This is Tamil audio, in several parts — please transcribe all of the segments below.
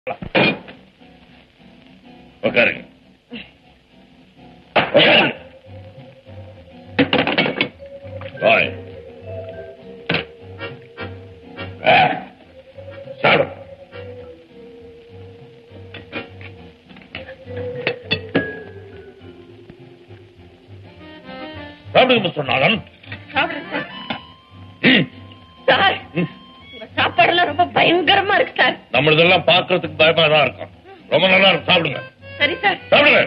உட்காருங்க. உட்காருங்க. சாப்பிடும். சாப்பிடுங்க மிஸ்டர் நாதன். சாப்பாடுலாம் ரொம்ப பயங்கரமா இருக்கு சார். நம்மளதெல்லாம் பாக்குறதுக்கு பயமா தான் இருக்கும். ரொம்ப நல்லா இருக்கும். சாப்பிடுங்க. சரி சார். சாப்பிடுங்க.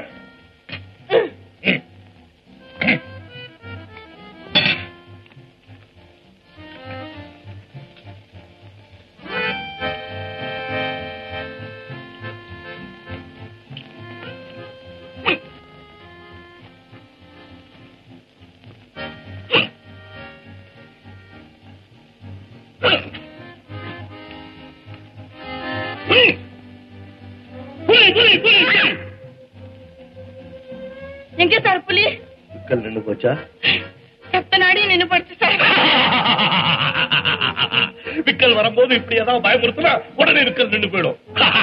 எங்க சார் புலி? விக்கல் நின்று போச்சா? சத்த நாடி நின்று போச்சு சார். விக்கல் வரும்போது இப்படி ஏதாவது பயமுறுத்தினா உடனே விக்கல் நின்று போயிடும்.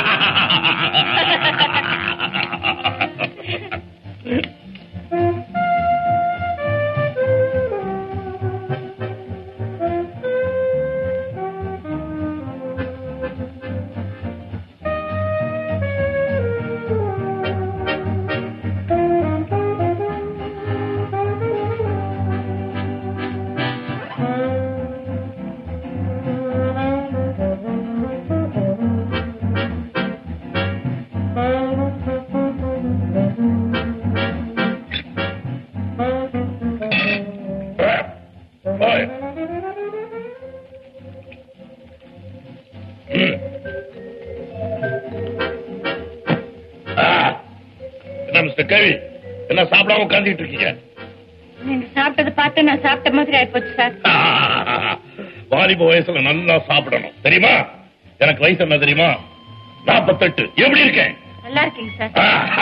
என்ன சாப்பிடாம உட்காந்துட்டு இருக்கீங்க? நீங்க சாப்பிட்டது பார்த்து நான் சாப்பிட்ட மாதிரி ஆயிப்போச்சு சார். வாலிப வயசுல நல்லா சாப்பிடணும் தெரியுமா? எனக்கு வயசு என்ன தெரியுமா? 48. எப்படி இருக்கேன்? நல்லா இருக்கீங்க சார்.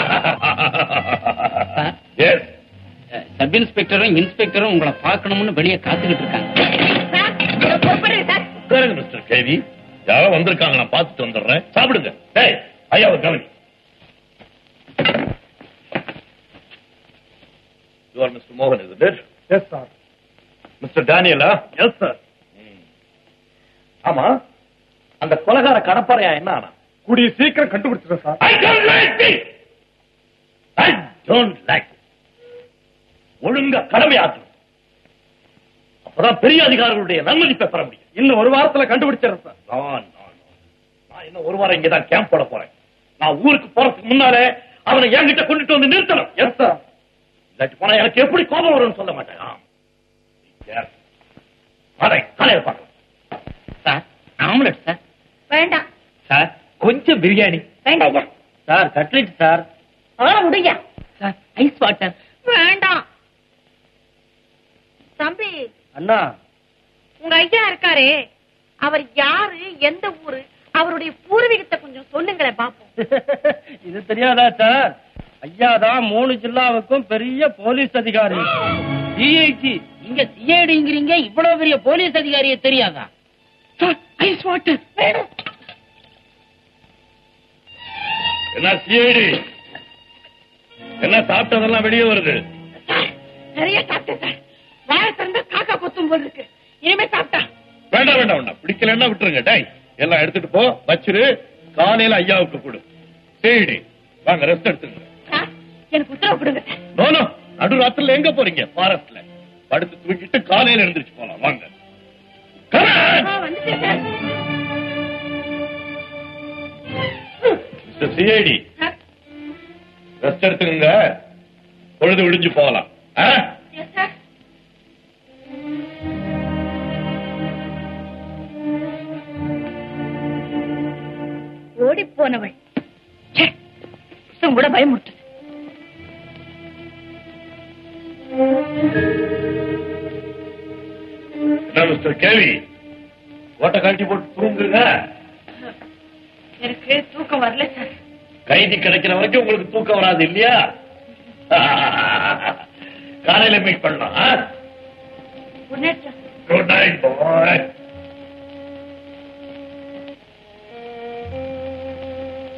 சப் இன்ஸ்பெக்டரும் இன்ஸ்பெக்டரும் உங்களை பார்க்கணும்னு வெளியே காத்துக்கிட்டு இருக்காங்க. மிஸ்டர் கேவி, யாரோ வந்திருக்காங்க, நான் பார்த்துட்டு வந்துடுறேன். சாப்பிடுங்க. ஐயா கவனி. You are Mr. Mohan, isn't it? Yes, sir. Mr. Daniela? Yes, sir. ஆமா, அந்த கொலைகார கடப்பாறையா என்ன ஆனா? கூடிய சீக்கிரம் கண்டுபிடிச்சிருக்கேன் sir. I don't like it. I don't like it. ஒழுங்கா கடமையாற்று. அப்பதான் பெரிய அதிகாரிகளுடைய நன்மதிப்பை பெற முடியும். இன்னும் ஒரு வாரத்துல கண்டுபிடிச்சிடறேன் சார். நான் இன்னும் ஒரு வாரம் இங்கதான் கேம்ப் போட போறேன். நான் ஊருக்கு போறதுக்கு முன்னாலே அவனை என்கிட்ட கொண்டுட்டு வந்து நிறுத்தணும். Yes sir. போனா எனக்கு எப்படி கோபம் வரும்னு சொல்ல மாட்டேன். காலையில் பார்க்கலாம். Sir omelette sir. வேண்டாம் சார் கொஞ்சம் பிரியாணி. வேண்டாம் ஐயா. Sir cutlet sir. முடியா சார் ஐஸ் வாட்டர். வேண்டாம் தம்பி. அண்ணா, உங்க ஐயா இருக்காரே, அவர் யாரு, எந்த ஊரு, அவருடைய பூர்வீகத்தை கொஞ்சம் சொல்லுங்களேன் பாப்போம். இது தெரியாதா சார்? ஐயாதான் 3 ஜில்லாவுக்கும் பெரிய போலீஸ் அதிகாரி. சிஐடி. இங்க சிஐடிங்கிறீங்க, இவ்வளவு பெரிய போலீஸ் அதிகாரியை தெரியாதா? Ice water. என்ன சிஐடி? என்ன சாப்பிட்டதெல்லாம் வெளியே வருது? நிறைய சாப்பிட்டேன் சார். வாழை திறந்தா காக்கா கொத்தும் போது இருக்கு. இனிமே சாப்பிட்டா. வேண்டாம் வேண்டாம் வேண்டாம், பிடிக்கலன்னா விட்டுருங்க. டை எல்லாம் எடுத்துட்டு போ, வச்சிரு. காலையில ஐயாவுக்கு கொடு. சிஐடி வாங்க, ரெஸ்ட் எடுத்துங்க. எனக்கு உத்தரவு கொடுங்க. நோ, நடுராத்திரில எங்க போறீங்க? ஃபாரஸ்ட்ல படுத்து தூக்கிட்டு காலையில எழுந்திருச்சு போலாம். வாங்க. சிஐடி ரெஸ்ட் எடுத்துங்க, பொழுது விடிஞ்சு போகலாம். ஓடி போனவள் கூட பயமுறுத்து. மிஸ்டர் கேவி, ஓட்ட கழட்டி போட்டு தூங்குங்க. எனக்கு தூக்கம் வரல சார். கைதி கிடைக்கிற வரைக்கும் உங்களுக்கு தூக்கம் வராது இல்லையா? காலையில மீட் பண்ணலாம். Good night sir. Good night bye.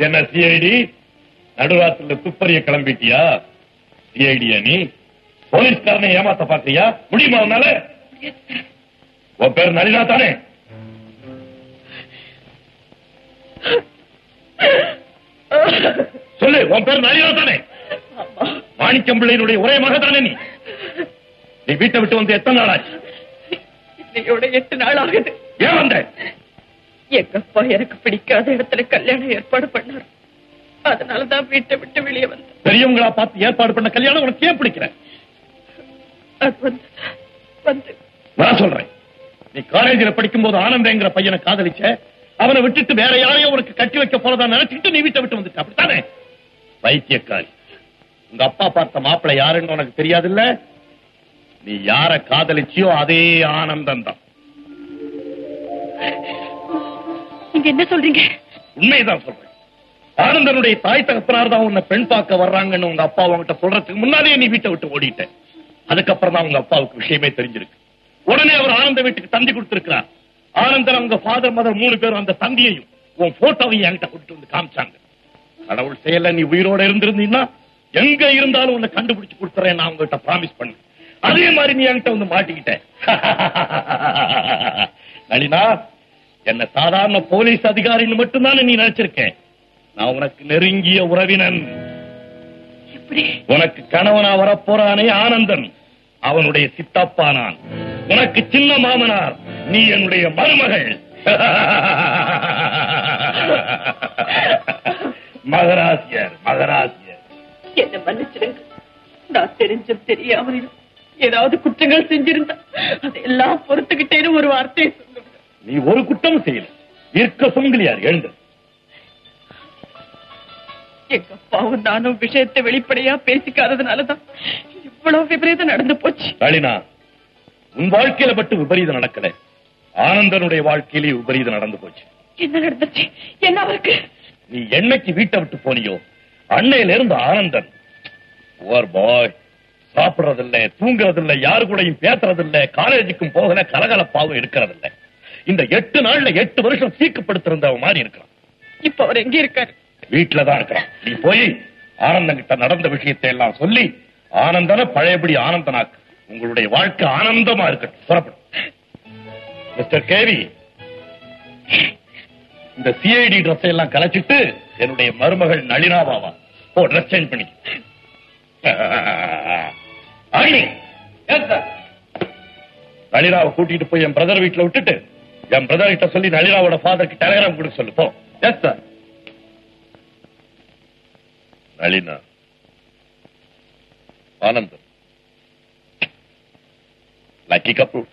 என்ன சிஐடி நடுராத்திரில துப்பறிய கிளம்பிட்டியா? சிஐடியா நீ? போலீஸ்காரனை ஏமாத்த பாக்குறியா? முடியுமா உன்னால? உன் பேர் நளினா தானே? சொல்லு, உன் பேர் நளினா தானே? மாணிக்கம்பிள்ளையினுடைய ஒரே மகதானே நீ? நீ வீட்டை விட்டு வந்து எத்தனை நாள் ஆச்சு? இன்னையோட 8 நாள் ஆகுது. ஏன் வந்த? எங்க அப்பா எனக்கு பிடிக்காத இடத்துல கல்யாணம் ஏற்பாடு பண்ணார். அதனாலதான் வீட்டை விட்டு வெளியே வந்தேன். பெரியவங்களா பார்த்து ஏற்பாடு பண்ண கல்யாணம் உனக்கு ஏன் பிடிக்கிற? அது வந்து நான் சொல்றேன், நீ காலேஜில் படிக்கும் போது ஆனந்தங்கிற பையனை காதலிச்ச, அவனை விட்டுட்டு வேற யாரையும் உனக்கு கட்டி வைக்க போறதா நினைச்சிட்டு நீ வீட்டை விட்டு வந்துட்ட, அப்படித்தானே? வைத்தியக்காரி, உங்க அப்பா பார்த்த மாப்பிள்ளை யாருன்னு உனக்கு தெரியாது இல்ல? நீ யார காதலிச்சியோ அதே ஆனந்தம் தான். நீங்க என்ன சொல்றீங்க? உண்மைதான் சொல்றேன். ஆனந்தனுடைய தாய் தகப்பனார் தான் உன்னை பெண் பார்க்க வர்றாங்கன்னு உங்க அப்பா உங்ககிட்ட சொல்றதுக்கு முன்னாலே நீ வீட்டை விட்டு ஓடிட்ட. அதுக்கப்புறம் தான் உங்க அப்பாவுக்கு விஷயமே தெரிஞ்சிருக்கு. உடனே அவர் ஆனந்த வீட்டுக்கு தந்தி கொடுத்திருக்கிறார். ஆனந்தன் அவங்க ஃபாதர் மதர் 3 பேரும் அந்த தந்தியையும் உன் போட்டோவையும் என்கிட்ட கூட்டிட்டு வந்து காமிச்சாங்க. கடவுள் செயல நீ உயிரோட இருந்திருந்தீங்கன்னா எங்க இருந்தாலும் உன்னை கண்டுபிடிச்சு கொடுத்துறேன் நான் உங்ககிட்ட ப்ராமிஸ் பண்ணு. அதே மாதிரி நீ என்கிட்ட வந்து மாட்டிக்கிட்ட. நளினா, என்ன சாதாரண போலீஸ் அதிகாரின்னு மட்டும்தானே நீ நினைச்சிருக்கேன். நான் உனக்கு நெருங்கிய உறவினன். உனக்கு கணவனா வரப்போறானே ஆனந்தன், அவனுடைய சித்தப்பா நான். உனக்கு சின்ன மாமனார், நீ என்னுடைய மருமகள். மகராசியர் மகராசியர். என்ன மன்னிச்சிடுங்க. நான் தெரிஞ்சும் தெரியாமலும் ஏதாவது குற்றங்கள் செஞ்சிருந்தா அதெல்லாம் பொறுத்துக்கிட்டேன்னு ஒரு வார்த்தையை சொல்லுங்க. நீ ஒரு குற்றம் செய்யல, இருக்க சுமங்கலியார் எழுந்து. எங்க அப்பாவும் நானும் விஷயத்தை வெளிப்படையா பேசிக்காததுனாலதான் இவ்வளவு விபரீதம் நடந்து போச்சு. நளினா, உன் வாழ்க்கையில மட்டும் விபரீதம் நடக்கல, ஆனந்தனுடைய வாழ்க்கையிலே விபரீதம் நடந்து போச்சு. என்ன நடந்துச்சு? என்ன அவருக்கு? நீ என்னைக்கு வீட்டை விட்டு போனியோ அன்னையில இருந்து ஆனந்தன் பாய் சாப்பிடறதில்ல, தூங்குறதில்ல, யாரு கூடயும் பேசுறதில்ல, காலேஜுக்கும் போகல, கலகலப்பாவும் இருக்கிறதில்ல. இந்த 8 நாள்ல 8 வருஷம் சீக்குப்படுத்திருந்த மாதிரி இருக்கிறான். இப்ப அவர் எங்க இருக்காரு? வீட்டுலதான் இருக்கிறான். நீ போய் ஆனந்தன் கிட்ட நடந்த விஷயத்தை எல்லாம் சொல்லி ஆனந்தனை பழையபடி ஆனந்தனாக்கு. உங்களுடைய வாழ்க்கை ஆனந்தமா இருக்கட்டும். புறப்படும். மிஸ்டர் கேவி, இந்த சிஐடி ட்ரெஸ் எல்லாம் கலைச்சிட்டு என்னுடைய மருமகள் நளினாவாவா ஓ ட்ரெஸ் சேஞ்ச் பண்ணி நளினாவை கூட்டிட்டு போய் என் பிரதர் வீட்டுல விட்டுட்டு என் பிரதர் கிட்ட சொல்லி நளினாவோட ஃபாதருக்கு டெலிகிராம் கொடுக்க சொல்லு. போ. Yes sir. நளினா, ஆனந்தம், லக்கி கபூர்.